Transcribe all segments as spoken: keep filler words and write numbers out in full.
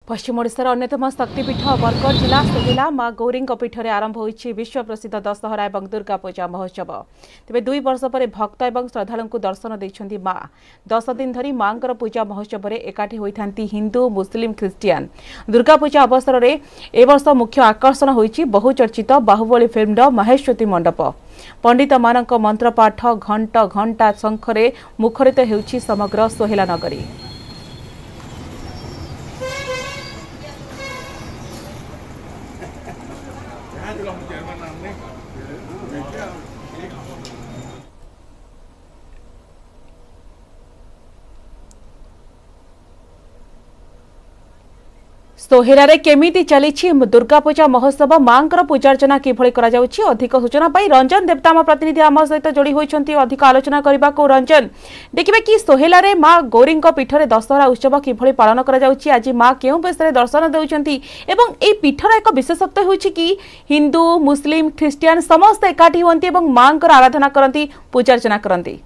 पश्चिम ओडिशार अन्यतम शक्तिपीठ बरगढ़ जिला सोहेला माँ गौरी पीठ में आरंभ होइछि विश्व प्रसिद्ध दशहरा और दुर्गा पूजा महोत्सव। तेज दुई वर्ष पर भक्त और श्रद्धालु दर्शन देइछन्ति माँ। दस दिन धरी माँ पूजा महोत्सव में एकाठी होइथांती हिंदू मुस्लिम ख्रिस्टियान। दुर्गा पूजा अवसर में ए वर्ष मुख्य आकर्षण होइछि बहुचर्चित बाहुबली फिल्म महेश्वती मंडप। पंडित मानक मंत्रपाठ घंट घंटा शंखरे मुखरित हेउछि समग्र सोहेला नगरी। सोहेला रे केमिति चलिछि दुर्गा पूजा महोत्सव मांकर पूजार्चना किभଳି करा जाउछि अधिक सूचना पाई रंजन देवता आम प्रतिनिधि आम सहित जोड़ी होइछन्ति अधिक आलोचना करबा को। रंजन देखिबे कि सोहेला रे मां गौरी पीठ रे दशहरा उत्सव किभଳି पालन करा जाउछि आज मां केउ बेसरे दर्शन देउछन्ति एवं ए पीठर एक विशेषत्व होइछि कि हिंदू मुस्लिम ख्रिस्टियान समस्त एकाठी होंती एवं मांकर आराधना करंती पूजार्चना करंती।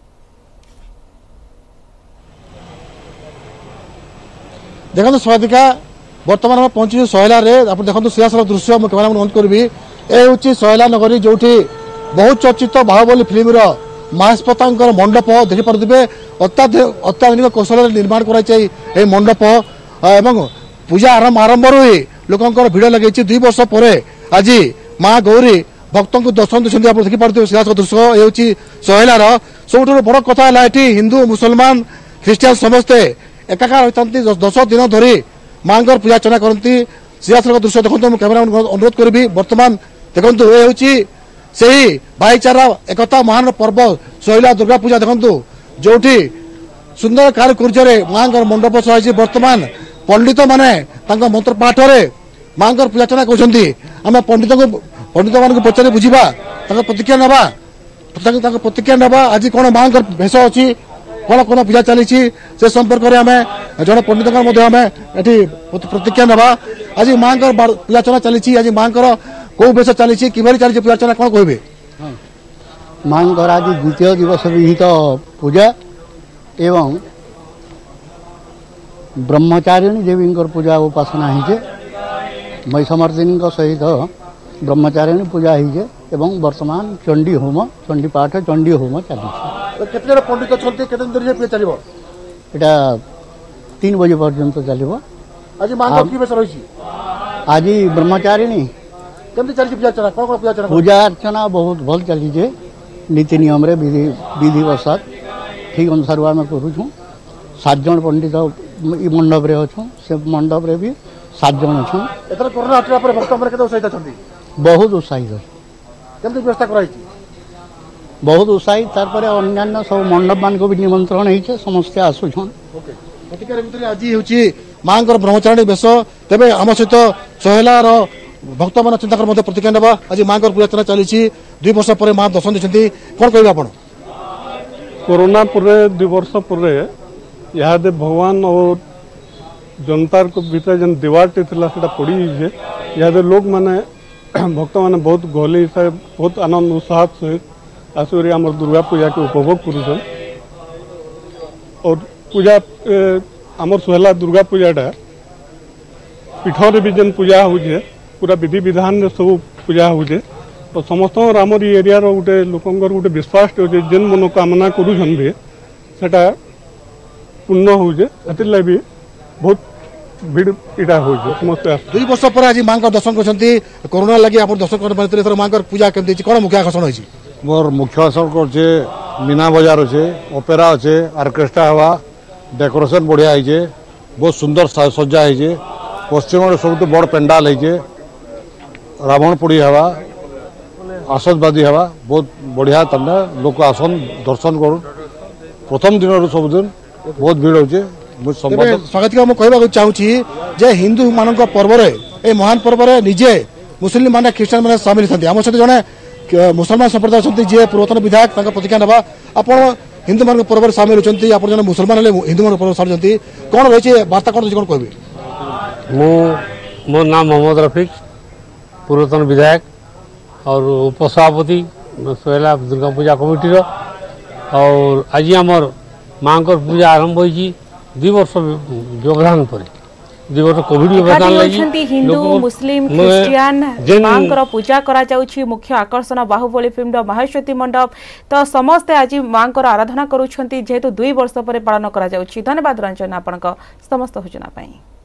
देखो स्वादिका बर्तमान में पहुंची सोहेला रे आप देखो सियासर दृश्य मुझे कैमेरा अनुरोध करी ये सोहेला नगरी जो बहुत चर्चित बाहुबली फिल्म महेशपता मंडप देखिपे अत्याधुनिक कौशल निर्माण कर मंडप एवं पूजा आरंभ आरंभ ही लोक भिड़ लगे दुई वर्ष पर आज माँ गौरी भक्त को दर्शन देखते आप देखिपे सियासर दृश्य ये सोहेलार सब बड़ कथा है हिंदू मुसलमान ख्रिस्टियान समस्ते एकाकार होती दस दिन धरी माँ पूजा अर्चना करती सियासर दृश्य देखो मुझे कैमेरा अनुरोध करी। बर्तमान देखो ये हूँ से भाईचारा एकता महान पर्व सोहेला दुर्गा पूजा देखो जो सुंदर कारुकार्य माँ मंडप सही बर्तमान पंडित माने मंत्र पाठ माँ पूजा अर्चना कर पंडित को पंडित मान पचारि बुझा प्रतिक्रिया नवा प्रतिक्रिया नवा आज कौन माँ भेष अच्छी कौन कौन पूजा चली से संपर्क में आम जड़े पंडित ये प्रतिक्रिया नवा आज माँ पूजा अर्चना चली आज माँ कौ बेश चली कि चली पूजा अर्चना कौन कहे माँ आज द्वितीय दिवस विहित पूजा एवं ब्रह्मचारिणी देवी पूजा उपासना होइछे महिषमर्दिनी सहित ब्रह्मचारिणी पूजा होइछे एवं वर्तमान चंडी होम चंडी पाठ चंडी होम चली केते पंडित अच्छे केते दिन पूजा चलिबो एटा तीन बजे पर्यंत चलिबो। आज माँ की बेश रही आज ब्रह्मचारिणी केमती चली पूजा अर्चना कौन कौन पूजा अर्चना पूजा अर्चना बहुत भल चली नीति नियम रे विधि विधिवत ठीक अनुसार आम करूँ सात जन पंडित मंडप रे अच्छु से मंडप रे भी सात जन अच्छु एथर कोरोना हटिया पर भक्त हमरे केते उत्साहित अछंती बहुत उत्साहित केमती व्यवस्था कराई बहुत उत्साहित तार अन्य सब मंडप मान को भी निमंत्रण होइछे समस्त आसुछन। ओके प्रतिकार भितर आज होची मां ब्रह्मचारिणी बेश तेबे आम सहित सोहेलार भक्त मान चिंता मध्य प्रतिक्रिया नवा आज मां पूजा अर्चना चली दुई वर्ष पर मां दर्शन देते कौन कह आप कोरोना पूरे दुई वर्ष पर यहाँ भगवान और जनतार को भीतर जेन दीवारटी थी पड़ी यहाँ लोक मैंने भक्त मैंने बहुत गहली बहुत आनंद उत्साह सहित आसुरी आम दुर्गा पूजा के उपभोग कर और पूजा आमर सोहेला दुर्गा पूजाटा पीठर भी जेन पूजा होचे पूरा विधि विधान सब पूजा होचे तो समस्त आमर एरिया गोटे लोकंर गोटे विश्वास जेन मनोकामना करुछन भी सेटा पूर्ण होचे से भी बहुत भीड़ इटा हो समस्त दुई वर्ष पर आज माँ दर्शन कर कोरोना लगे आप दर्शन कर माँ पूजा केमती कौन मुख्य आकर्षण होइछि मोर मुख्य आकर्षण करछे मीना बाजार अच्छे ओपेरा अच्छे ऑर्केस्ट्रा हवा डेकोरेशन बढ़िया है बहुत सुंदर सज्जा है पश्चिम सब बड़ पेंडाल है रावण पोड़ी हवा आसतबादी हवा बहुत बढ़िया तंडा लोक आसन दर्शन कर प्रथम दिन सब दिन बहुत भीड़ होचे स्वागत कहवाक चाहूँगी जे हिंदू मान पर्व ए महान पर्व निजे मुस्लिम माने ख्रिस्टान माने सामिल होती आम सहित जड़े मुसलमान संप्रदाय अच्छा जी पूर्वतन विधायक प्रतिक्रिया नवा आप हिंदू मान पर्व सामिल होती आप जन मुसलमान हिंदू मान पर्व सामिल होती कौन रही वार्ता कौन कौन कह मो नाम मोहम्मद रफिक पूर्वतन विधायक और उपसभापति सोहेला दुर्गा पूजा कमिटी और आज आमर माँ पूजा आरंभ हो दुई वर्ष व्यवधान पर दुई वर्ष कोविड व्यवधान लगी होछंती हिंदू लोक- मुस्लिम मैं- क्रिश्चियन जेन- मांकर पूजा करा जाउछि मुख्य आकर्षण बाहुबली फिल्म माहेश्वती मंडप तो समस्ते आज मांकर आराधना करूछंती जेहेतु दुई वर्ष पर पालन करा जाउछि। धन्यवाद रंजन आपनक समस्त सूचना पाई।